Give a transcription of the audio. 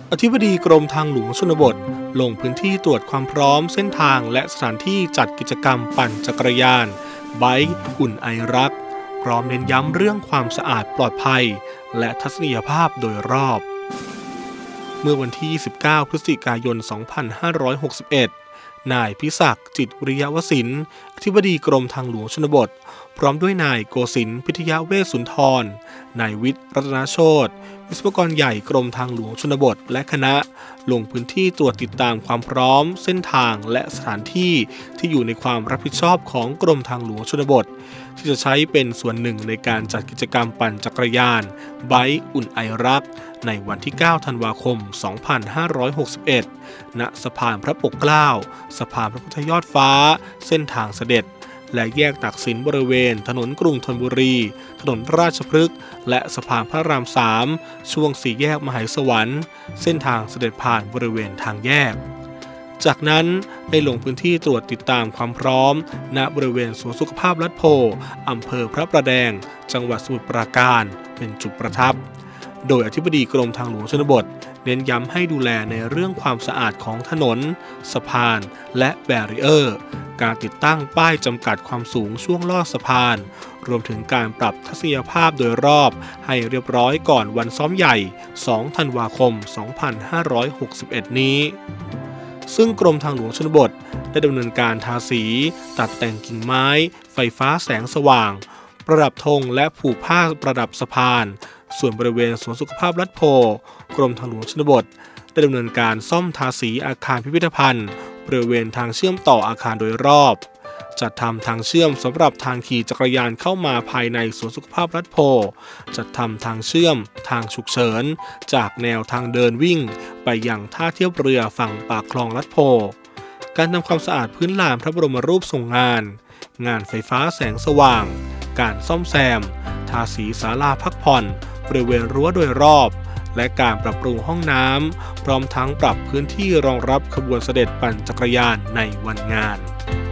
อธิบดีกรมทางหลวงชนบทลงพื้นที่ตรวจความพร้อมเส้นทางและสถานที่จัดกิจกรรมปั่นจักรยานไบค์อุ่นไอรักพร้อมเน้นย้ำเรื่องความสะอาดปลอดภัยและทัศนียภาพโดยรอบเมื่อวันที่ 29 พฤศจิกายน 2561 นายพิศักดิ์จิตวิริยวศิลป์อธิบดีกรมทางหลวงชนบทพร้อมด้วยนายโกศินทร์พิทยเวชสุนทรนายวิทย์รัตนโชติวิศวกรใหญ่กรมทางหลวงชนบทและคณะลงพื้นที่ตรวจติดตามความพร้อมเส้นทางและสถานที่ที่อยู่ในความรับผิดชอบของกรมทางหลวงชนบทที่จะใช้เป็นส่วนหนึ่งในการจัดกิจกรรมปั่นจักรยานไบค์อุ่นไอรักในวันที่ 9 ธันวาคม 2561 ณ สะพานพระปกเกล้าสะพานพระพุทธยอดฟ้าเส้นทางเสด็จและแยกตักสินบริเวณถนนกรุงธนบุรีถนนราชพฤกษ์และสะพานพระราม 3ช่วงสี่แยกมหาสวรรค์เส้นทางเสด็จผ่านบริเวณทางแยกจากนั้นได้ลงพื้นที่ตรวจติดตามความพร้อมณบริเวณสวนสุขภาพลัดโพอำเภอพระประแดงจังหวัดสมุทรปราการเป็นจุดประทับโดยอธิบดีกรมทางหลวงชนบทเน้นย้ำให้ดูแลในเรื่องความสะอาดของถนนสะพานและแบรีเออร์การติดตั้งป้ายจำกัดความสูงช่วงลอดสะพานรวมถึงการปรับทัศนียภาพโดยรอบให้เรียบร้อยก่อนวันซ้อมใหญ่ 2 ธันวาคม 2561 นี้ซึ่งกรมทางหลวงชนบทได้ดำเนินการทาสีตัดแต่งกิ่งไม้ไฟฟ้าแสงสว่างประดับธงและผูกผ้าประดับสะพานส่วนบริเวณสวนสุขภาพลัดโพกรมทางหลวงชนบทได้ดำเนินการซ่อมทาสีอาคารพิพิธภัณฑ์บริเวณทางเชื่อมต่ออาคารโดยรอบจัดทำทางเชื่อมสำหรับทางขี่จักรยานเข้ามาภายในสวนสุขภาพลัดโพจัดทำทางเชื่อมทางฉุกเฉินจากแนวทางเดินวิ่งไปยังท่าเทียบเรือฝั่งปากคลองลัดโพการทำความสะอาดพื้นลานพระบรมรูปทรงงานงานไฟฟ้าแสงสว่างการซ่อมแซมทาสีศาลาพักผ่อนบริเวณรั้วโดยรอบและการปรับปรุงห้องน้ำพร้อมทั้งปรับพื้นที่รองรับขบวนเสด็จปั่นจักรยานในวันงาน